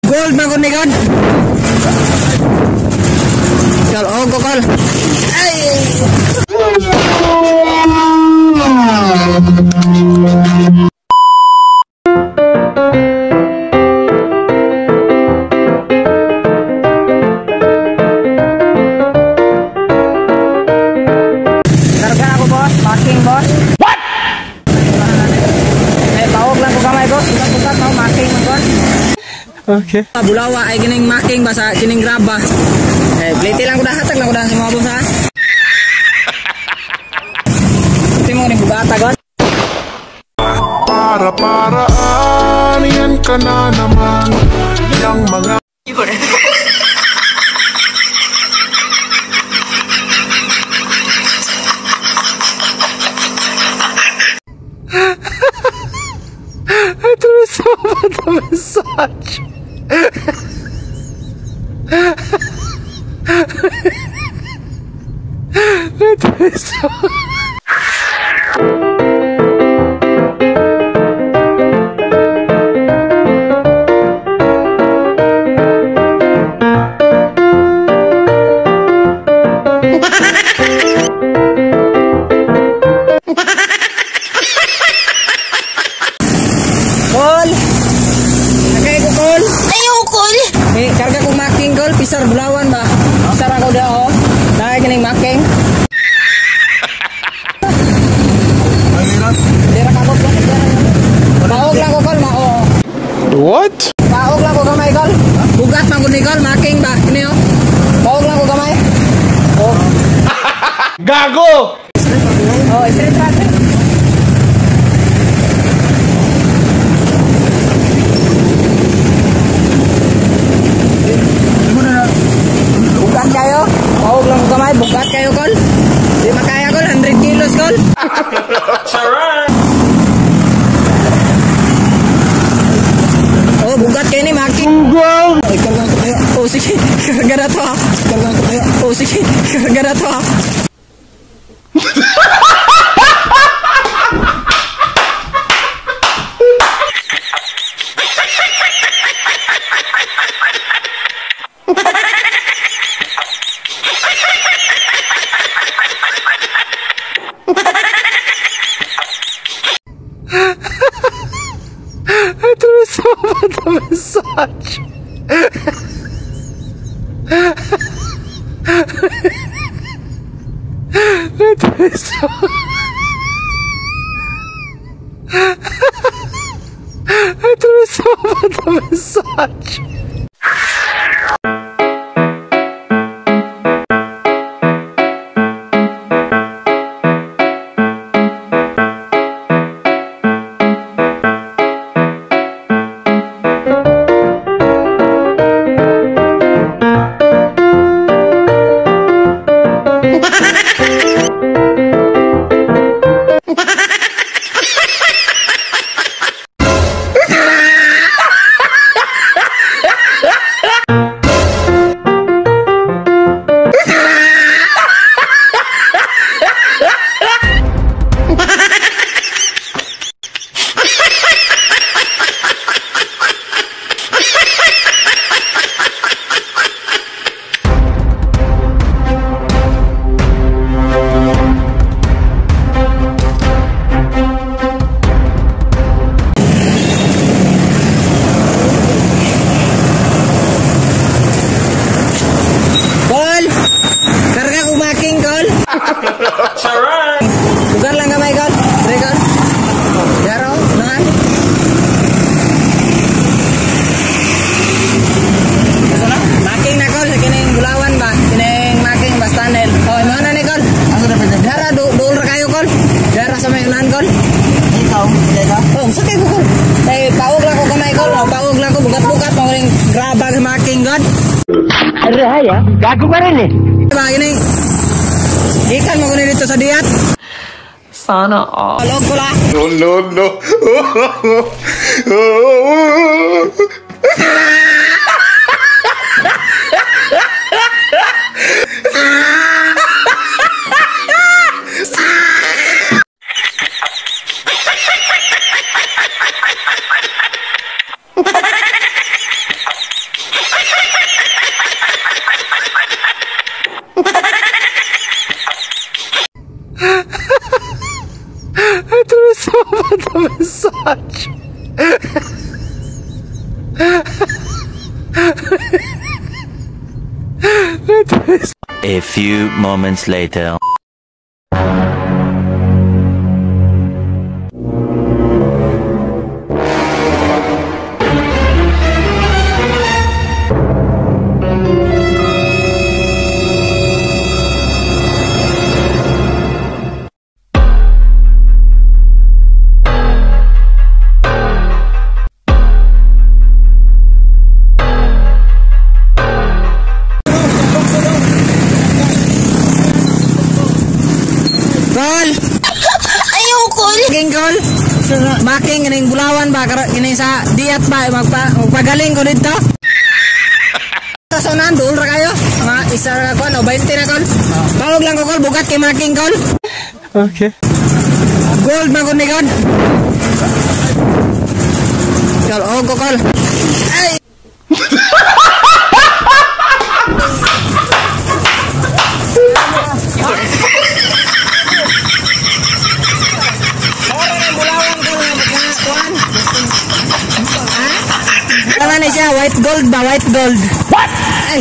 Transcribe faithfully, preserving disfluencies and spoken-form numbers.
Gold mangkon ni kan. Kal oh kokol. Ay. Karga ako bos, marking bos. What? Eh bawog lang ko kamay bos, bukat mau marking bos. Okay. Bulawa ay gining marking basa kining grab ba. Eh bliti lang ko dah hatag lang ko dah sa mga bos ha. Timo ni bugata god. Para paraan yan ka na naman yang mga Ito na sama na massage. Ito na sama. Kol. Nakay ko kol. Ayaw kol. Eh karga ko making kol pisar bulawan ba. Pisar ako dia oh. Nakay kining making. Dira ka bot. Baog lang ko kol mao. What? Baog lang ko gamay kol. Bugat man ko ni kol making ba. Kini oh. Baog lang ko gamay. Oh. Gago! Oh, straight traffic. Bugat kayo? Baog lang ko gamay. Bugat kayo kol. Di makaya kol. one hundred kilos kol. Oh, bugat kayo ni making. Wow! Ay, karga ko kayo. Oh, sige. Karga na to ha. Karga ko kayo. Oh, sige. Karga na to ha. Ito na sama na massage. Ito na sama. Ito na sama na massage. Bukan lang kamay kol. Dire kol. Daro, nangan. Sana, making na kol kining bulawan ba? Kining making ba standel. Oh, mana ni kol? Asa na pwede? Dara do dol kayo kol. Dara sa may unahan kol. Ikaw, dira. Oh, sakay ko kol. Tay pawog lang ko kamay kol. Oh, pawog lang ko bukat-bukat mo ring grabag making god. Ara ya, gago ka rin eh. Ba gini? Ikan mo kunin dito sa diat. Sana all. Alog ko la. No, no, no. A few moments later. Kol! Ayaw, Kol. Making kol! Making kining bulawan ba? Kining sa diat ba? Magpa, magpagaling ko dito? Kasunan, doon ra kayo? Mga isa ra kol, o twenty na kol? Tawag lang ko kol, bukat kay making kol. Okay. Gold ba ko ni kol? Kol, o ko kol. Ay! Tama na siya, white gold ba? White gold. What? Ay.